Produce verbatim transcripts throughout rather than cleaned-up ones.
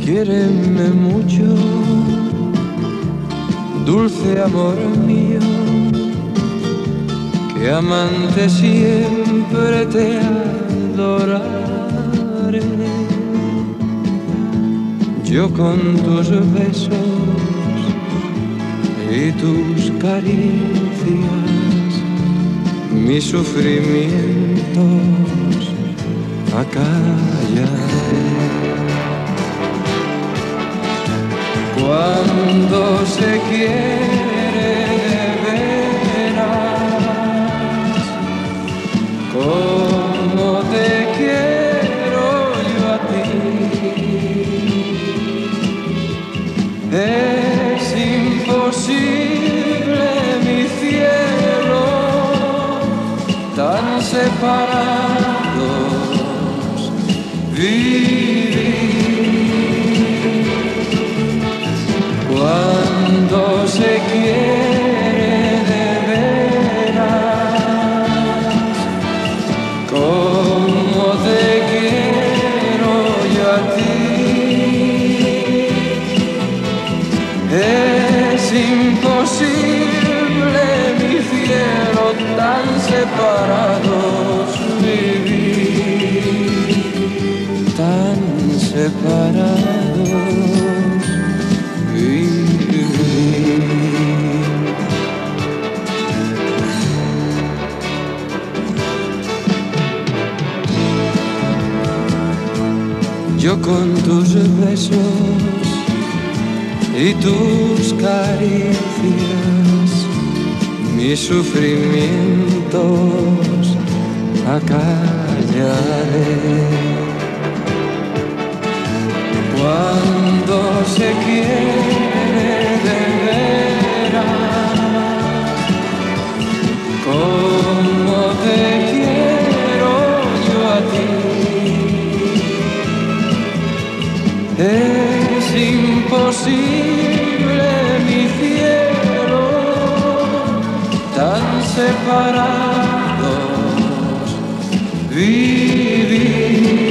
Quiéreme mucho, dulce amor mío, que amante siempre te adoraré. Yo con tus besos y tus caricias, mis sufrimientos acallaré. Cuando se quiere de veras, como te quiero yo a ti, es imposible, mi cielo, tan separados vivir. Cuando se quiere de veras, como te quiero yo a ti, es imposible, mi cielo, tan separados vivir, tan separados vivir. Yo con tus besos y tus caricias, mis sufrimientos acallaré. Cuando se quiere de veras, como te quiero yo a ti, es imposible, mi cielo, tan separados vivir.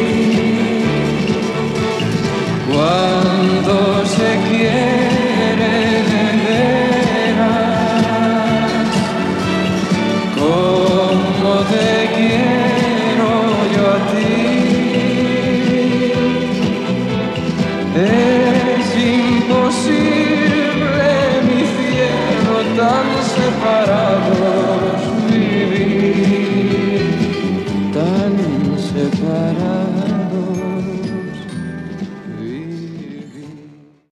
Cuando se quiere de veras, como te quiero yo a ti, es imposible, mi cielo, tan separado